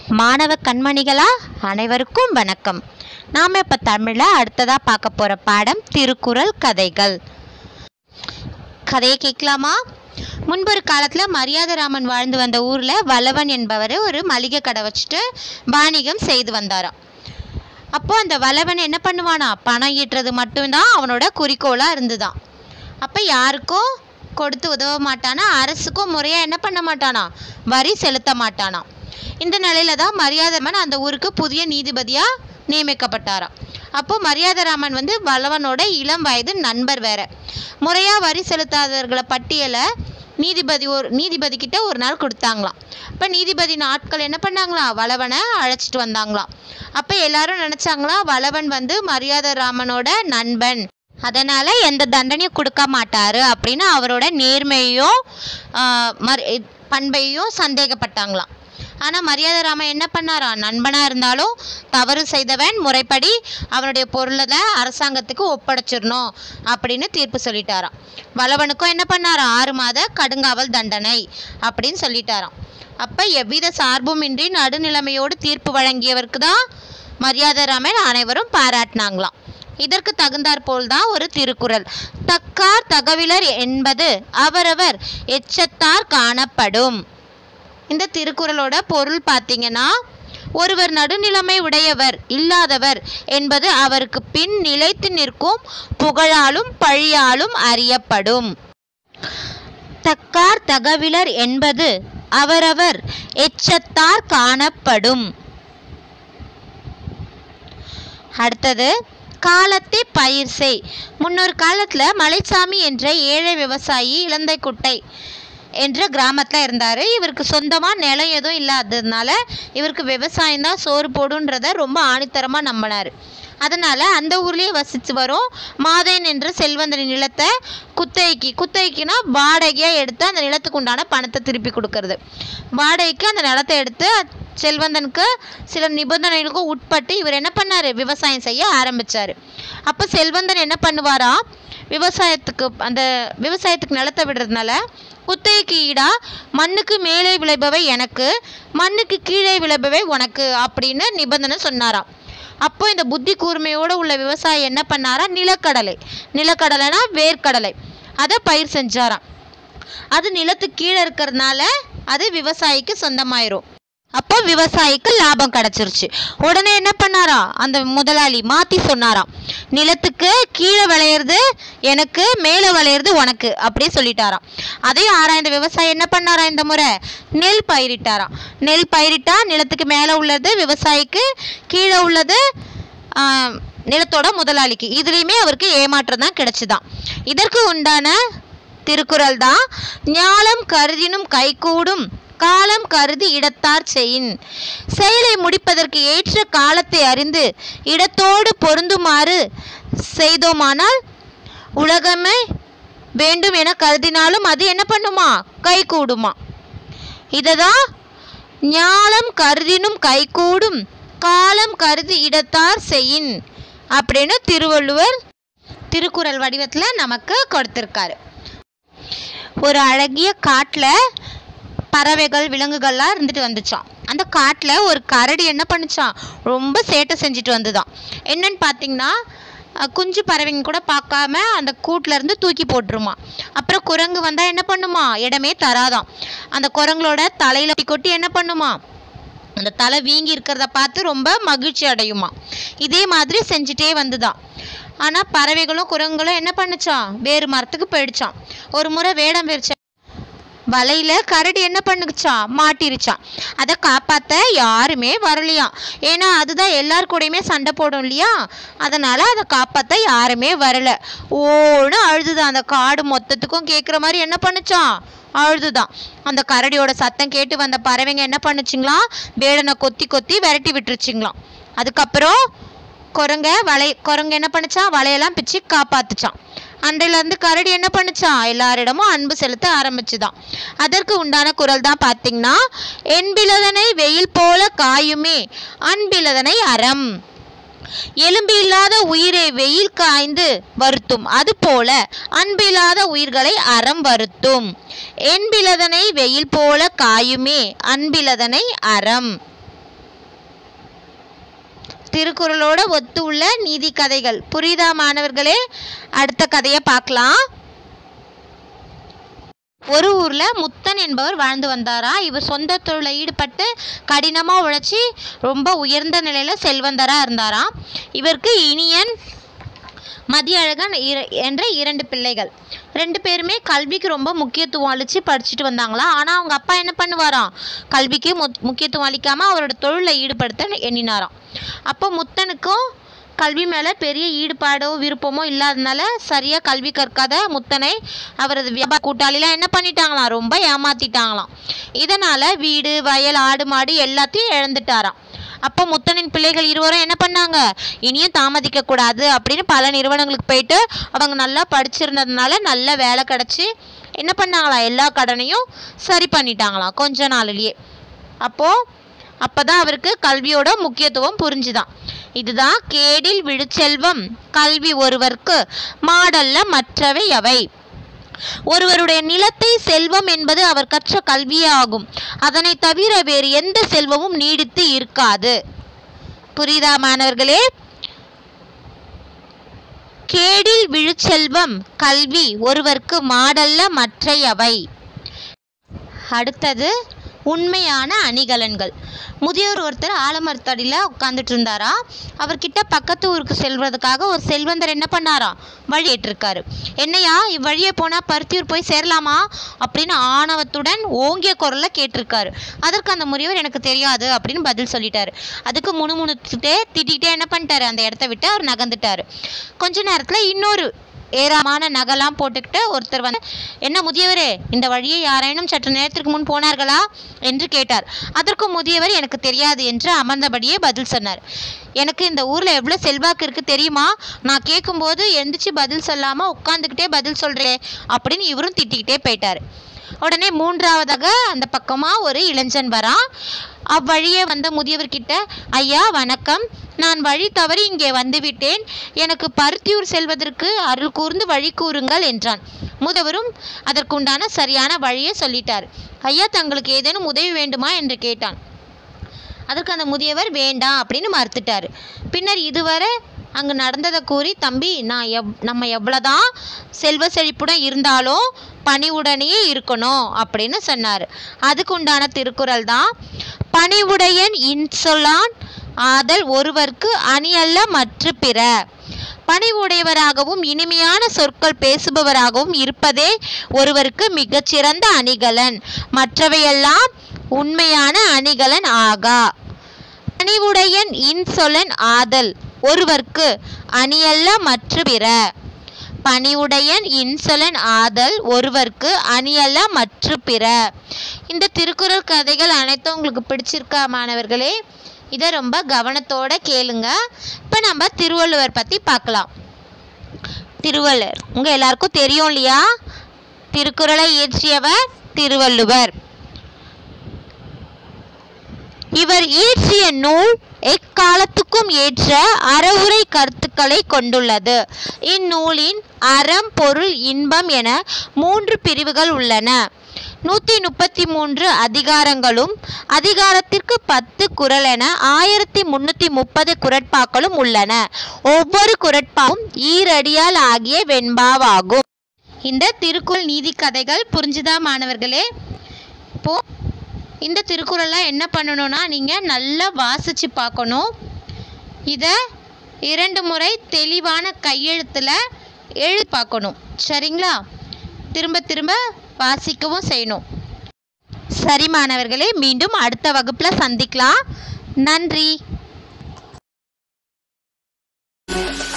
மாணவ கண்மணிகளா அனைவருக்கும் வணக்கம். நாம் இப்போ தமிழில் அடுத்ததாக பார்க்க போகிற பாடம் திருக்குறள் கதைகள். கதையை கேட்கலாமா? முன்பொரு காலத்தில் மரியாதராமன் வாழ்ந்து வந்த ஊரில் வளவன் என்பவர் ஒரு மளிகை கடை வச்சுட்டு வாணிகம் செய்து வந்தாராம். அப்போது அந்த வளவன் என்ன பண்ணுவானா, பணம் ஈட்டுறது மட்டும்தான் அவனோட குறிக்கோளாக இருந்துதான். அப்போ யாருக்கும் கொடுத்து உதவ மாட்டானா, அரசுக்கும் முறையாக என்ன பண்ண மாட்டானா, வரி செலுத்த மாட்டானா. இந்த நிலையில தான் மரியாதராமன் அந்த ஊருக்கு புதிய நீதிபதியாக நியமிக்கப்பட்டாராம். அப்போது மரியாதராமன் வளவனோட இளம் வயது நண்பர் வேற. முறையாக வரி செலுத்தாதவர்களை பட்டியலை நீதிபதிக்கிட்ட ஒரு நாள் கொடுத்தாங்களாம். அப்போ நீதிபதி ஆட்கள் என்ன பண்ணாங்களாம், வளவனை அழைச்சிட்டு வந்தாங்களாம். அப்போ எல்லாரும் நினச்சாங்களாம், வளவன் மரியாதராமனோட நண்பன், அதனால் எந்த தண்டனையும் கொடுக்க மாட்டார் அப்படின்னு அவரோட நேர்மையையும் பண்பையும் சந்தேகப்பட்டாங்களாம். ஆனால் மரியாதராமன் என்ன பண்ணாராம், நண்பனாக இருந்தாலும் தவறு செய்தவன் முறைப்படி அவனுடைய பொருளை அரசாங்கத்துக்கு ஒப்படைச்சிடணும் அப்படின்னு தீர்ப்பு சொல்லிட்டாராம். வளவனுக்கும் என்ன பண்ணாராம், 6 மாத கடுங்காவல் தண்டனை அப்படின்னு சொல்லிட்டாராம். அப்போ எவ்வித சார்பும் இன்றி நடுநிலைமையோடு தீர்ப்பு வழங்கியவருக்கு தான் மரியாதராமன் அனைவரும் பாராட்டினாங்களாம். இதற்கு தகுந்தாற் போல்தான் ஒரு திருக்குறள். தக்கார் தகவிலர் என்பது அவரவர் எச்சத்தார் காணப்படும். இந்த திருக்குறளோட பொருள் பார்த்தீங்கன்னா, ஒருவர் நடுநிலைமை உடையவர் இல்லாதவர் என்பது அவருக்கு பின் நிலைத்து நிற்கும் புகழாலும் பழியாலும் அறியப்படும். தக்கார் தகவிலர் என்பது அவரவர் எச்சத்தார் காணப்படும். அடுத்தது, காலத்தை பயிர் செய். முன்னொரு காலத்தில் மலைச்சாமி என்ற ஏழை விவசாயி இலந்தைக்குட்டை என்ற கிராமத்தில் இருந்தார். இவருக்கு சொந்தமாக நிலம் எதுவும் இல்லாததுனால இவருக்கு விவசாயம் தான் சோறு போடுன்றதை ரொம்ப ஆணித்தரமாக நம்பினார். அதனால் அந்த ஊர்லேயே வசித்து வரும் மாதேன் என்ற செல்வந்தனின் நிலத்தை குத்தகைக்குனா வாடகையாக எடுத்து அந்த நிலத்துக்கு உண்டான பணத்தை திருப்பி கொடுக்கறது. வாடகைக்கு அந்த நிலத்தை எடுத்து செல்வந்தனுக்கு சில நிபந்தனைகளுக்கும் உட்பட்டு இவர் என்ன பண்ணார், விவசாயம் செய்ய ஆரம்பித்தார். அப்போ செல்வந்தன் என்ன பண்ணுவாரா, விவசாயத்துக்கு நிலத்தை விடுறதுனால குத்தகைக்கு ஈடா மண்ணுக்கு மேலே விளைபவை எனக்கு, மண்ணுக்கு கீழே விளைபவை உனக்கு அப்படின்னு நிபந்தனை சொன்னாராம். அப்போ இந்த புத்தி கூர்மையோடு உள்ள விவசாயி என்ன பண்ணாரா, நிலக்கடலைனா வேர்க்கடலை, அதை பயிர் செஞ்சாராம். அது நிலத்துக்கு கீழே இருக்கிறதுனால அது விவசாயிக்கு சொந்தமாயிரும். அப்போ விவசாயிக்கு லாபம் கிடைச்சிருச்சு. உடனே என்ன பண்ணாரா, அந்த முதலாளி மாற்றி சொன்னாராம், நிலத்துக்கு கீழே விளையிறது எனக்கு, மேலே விளையிறது உனக்கு அப்படி சொல்லிட்டாராம். அதையும் ஆராய்ந்த விவசாயி என்ன பண்ணாரா, இந்த முறை நெல் பயிரிட்டாராம். நெல் பயிரிட்டா நிலத்துக்கு மேலே உள்ளது விவசாயிக்கு, கீழே உள்ளது நிலத்தோட முதலாளிக்கு. இதுலேயுமே அவருக்கு ஏமாற்றம் தான் கிடைச்சுதான். இதற்கு உண்டான திருக்குறள் தான், ஞாலம் கருதினும் கைகூடும் காலம் கருதி இடத்தார் செயின். செயலை முடிப்பதற்கு ஏற்ற காலத்தை அறிந்து இடத்தோடு பொருந்துமாறு செய்தோமானால் உலகமே வேண்டும் என கருதினாலும் அது என்ன பண்ணுமா, கை கூடுமா. இததான் ஞாலம் கருதினும் கைகூடும் காலம் கருதி இடத்தார் செயின் அப்படின்னு திருவள்ளுவர் திருக்குறள் வடிவத்தில் நமக்கு கொடுத்திருக்காரு. ஒரு அழகிய காட்டில் பறவைகள் விலங்குகள்லாம் இருந்துட்டு வந்துச்சான். அந்த காட்டில் ஒரு கரடி என்ன பண்ணுச்சான், ரொம்ப சேட்டை செஞ்சுட்டு வந்துதான். என்னன்னு பார்த்தீங்கன்னா, குஞ்சு பறவைங்க கூட பார்க்காம அந்த கூட்டிலேருந்து தூக்கி போட்டுருமா. அப்புறம் குரங்கு வந்தால் என்ன பண்ணுமா, இடமே தராதான். அந்த குரங்களோட தலையில் கொட்டி என்ன பண்ணுமா, அந்த தலை வீங்கி இருக்கிறத பார்த்து ரொம்ப மகிழ்ச்சி அடையுமா. இதே மாதிரி செஞ்சுட்டே வந்துதான். ஆனால் பறவைகளும் குரங்குகளும் என்ன பண்ணுச்சான், வேறு மரத்துக்கு போயிடுச்சான். ஒரு முறை வேடம் விரிச்ச வலையில் கரடி என்ன பண்ணுச்சான், மாட்டிருச்சான். அதை காப்பாற்ற யாருமே வரலையாம். ஏன்னா அதுதான் எல்லார் கூடயுமே சண்டை போடும் இல்லையா, அதனால் அதை காப்பாற்ற யாருமே வரலை. ஓன்னு அழுதுதான். அந்த காடு மொத்தத்துக்கும் கேட்குற மாதிரி என்ன பண்ணுச்சான், அழுதுதான். அந்த கரடியோட சத்தம் கேட்டு வந்த பறவைங்க என்ன பண்ணுச்சுங்களாம், வேடனை கொத்தி விரட்டி விட்டுருச்சுங்களாம். அதுக்கப்புறம் குரங்கு என்ன பண்ணுச்சான், வலையெல்லாம் பிச்சு காப்பாத்துச்சான். அன்றையிலேருந்து கரடி என்ன பண்ணுச்சான், எல்லாரிடமும் அன்பு செலுத்த ஆரம்பிச்சுதான். அதற்கு உண்டான குறள் தான் பார்த்தீங்கன்னா, என்பிலதனை வெயில் போல காயுமே அன்பிலதனை அறம். எலும்பு இல்லாத உயிரை வெயில் காய்ந்து வருத்தும், அதுபோல அன்பில்லாத உயிர்களை அறம் வருத்தும். என்பிலதனை வெயில் போல காயுமே அன்பிலதனை அறம். திருக்குறளோட ஒத்து உள்ள நீதி கதைகள். புரியுதா மாணவர்களே? அடுத்த கதையை பார்க்கலாம். ஒரு ஊர்ல முத்தன் என்பவர் வாழ்ந்து வந்தாரா. இவர் சொந்த தொழில ஈடுபட்டு கடினமா உழைச்சி ரொம்ப உயர்ந்த நிலையில செல்வந்தரா இருந்தாராம். இவருக்கு இனியன், மதியழகன் என்ற 2 பிள்ளைகள். 2 பேருமே கல்விக்கு ரொம்ப முக்கியத்துவம் அளித்து படிச்சுட்டு வந்தாங்களாம். ஆனால் அவங்க அப்பா என்ன பண்ணுவாராம், கல்விக்கு முக்கியத்துவம் அளிக்காமல் அவரோட தொழிலை ஈடுபடுத்த எண்ணினாராம். அப்போ முத்தனுக்கும் கல்வி மேலே பெரிய ஈடுபாடோ விருப்பமோ இல்லாததுனால சரியாக கல்வி கற்காத முத்தனை அவரது வியாபார கூட்டாளிலாம் என்ன பண்ணிட்டாங்களாம், ரொம்ப ஏமாற்றிட்டாங்களாம். இதனால் வீடு, வயல், ஆடு, மாடு எல்லாத்தையும் இழந்துட்டாராம். அப்போ முத்தனின் பிள்ளைகள் இருவரும் என்ன பண்ணாங்க, இனியும் தாமதிக்க கூடாது அப்படின்னு பல நிறுவனங்களுக்கு போயிட்டு அவங்க நல்லா படிச்சிருந்ததுனால நல்ல வேலை கிடச்சி என்ன பண்ணாங்களாம், எல்லா கடனையும் சரி பண்ணிட்டாங்களாம் கொஞ்ச நாளிலேயே. அப்போதான் அவருக்கு கல்வியோட முக்கியத்துவம் புரிஞ்சுதான். இதுதான் கேடில் விழுச்செல்வம் கல்வி ஒருவர்க்கு மாடல்ல மற்றவை அவை. ஒருவருடைய நிலத்தை செல்வம் என்பது அவர் கற்ற கல்வியே ஆகும். அதனை தவிர வேறு எந்த செல்வமும் நீடித்து இருக்காது. புரியுதா மாணவர்களே? கேடில் விழுச்செல்வம் கல்வி ஒருவர்க்கு மாடல்ல மற்றையவை. அடுத்தது உண்மையான அணிகலன்கள். முதியோர் ஒருத்தர் ஆலமரத்தடியில் உட்காந்துட்டு இருந்தாரா. அவர்கிட்ட பக்கத்து ஊருக்கு செல்வதற்காக ஒரு செல்வந்தர் என்ன பண்ணாராம், வழி கேட்டிருக்காரு. என்னையா, இவ்வழியே போனால் பருத்தியூர் போய் சேரலாமா அப்படின்னு ஆணவத்துடன் ஓங்கிய குரலில் கேட்டிருக்காரு. அதற்கு அந்த முதியோர் எனக்கு தெரியாது அப்படின்னு பதில் சொல்லிட்டாரு. அதுக்கு திட்டிகிட்டே என்ன பண்ணிட்டாரு, அந்த இடத்த விட்டு அவர் நகர்ந்துட்டாரு. கொஞ்ச நேரத்தில் இன்னொரு ஏராளமான நகைலாம் போட்டுக்கிட்டு ஒருத்தர் வந்து, என்ன முதியவரே, இந்த வழியை யாரேனும் சற்று நேரத்திற்கு முன் போனார்களா என்று கேட்டார். அதற்கு முதியவர் எனக்கு தெரியாது என்று அமர்ந்தபடியே பதில் சொன்னார். எனக்கு இந்த ஊரில் எவ்வளோ செல்வாக்கு இருக்குது தெரியுமா, நான் கேட்கும்போது எந்திரிச்சு பதில் சொல்லாமல் உட்காந்துக்கிட்டே பதில் சொல்கிறேன் அப்படின்னு இவரும் திட்டிக்கிட்டே போயிட்டார். உடனே மூன்றாவதாக அந்த பக்கமாக ஒரு இளைஞன் வரான். அவ்வழியே வந்த முதியவர்கிட்ட, ஐயா வணக்கம், நான் வழி தவறி இங்கே வந்துவிட்டேன், எனக்கு பருத்தியூர் செல்வதற்கு அருள் கூர்ந்து வழி கூறுங்கள் என்றான். முதியவரும் அதற்குண்டான சரியான வழியை சொல்லிட்டார். ஐயா, தங்களுக்கு ஏதேனும் உதவி வேண்டுமா என்று கேட்டான். அதற்கு அந்த முதியவர் வேண்டாம் அப்படின்னு மறுத்துட்டார். பின்னர் இதுவரை அங்கு நடந்ததை கூறி, தம்பி, நம்ம எவ்வளோதான் செல்வ செழிப்புடன் இருந்தாலும் பணிவுடனே இருக்கணும் அப்படின்னு சொன்னார். அதுக்கு உண்டான திருக்குறள் தான், பணிவுடையன் இன்சொலான் ஆதல் ஒருவர்க்கு அணியல்ல மற்ற பிற. பணிவுடையவராகவும் இனிமையான சொற்கள் பேசுபவராகவும் இருப்பதே ஒருவருக்கு மிகச்சிறந்த அணிகலன், மற்றவையெல்லாம் உண்மையான அணிகலன் ஆகா. பணிவுடையன் இன்சொலன் ஆதல் ஒருவர்க்கு அணியல்ல மற்ற பிற. பணிவுடையன் இன்சொலன் ஆதல் ஒருவர்க்கு அணியல்ல மற்ற பிற. இந்த திருக்குறள் கதைகள் அனைத்தும் உங்களுக்கு பிடிச்சிருக்கா மாணவர்களே? இதை ரொம்ப கவனத்தோட கேளுங்க. இப்போ நம்ம திருவள்ளுவர் பற்றி பார்க்கலாம். திருவள்ளுவர் உங்கள் எல்லாருக்கும் தெரியும் இல்லையா? திருக்குறளை இயற்றியவர் திருவள்ளுவர். இவர் இயற்றிய நூல் எக்காலத்துக்கும் ஏற்ற அறவுரை கருத்துக்களை கொண்டுள்ளது. இந்நூலின் அறம், பொருள், இன்பம் என 3 பிரிவுகள் உள்ளன. 133 அதிகாரங்களும் அதிகாரத்திற்கு 10 குறள் என 1330 குறட்பாக்களும் உள்ளன. ஒவ்வொரு குறட்பாவும் ஈரடியால் ஆகிய வெண்பாவாகும். இந்த திருக்குறள் நீதி கதைகள் புரிஞ்சுதா மாணவர்களே? இப்போ இந்த திருக்குறள்லாம் என்ன பண்ணணும்னா, நீங்கள் நல்லா வாசித்து பார்க்கணும். இதை 2 முறை தெளிவான கையெழுத்தில் எழுதி பார்க்கணும். சரிங்களா? திரும்ப திரும்ப வாசிக்கவும் செய்யணும். சரி மாணவர்களே, மீண்டும் அடுத்த வகுப்பில் சந்திக்கலாம். நன்றி.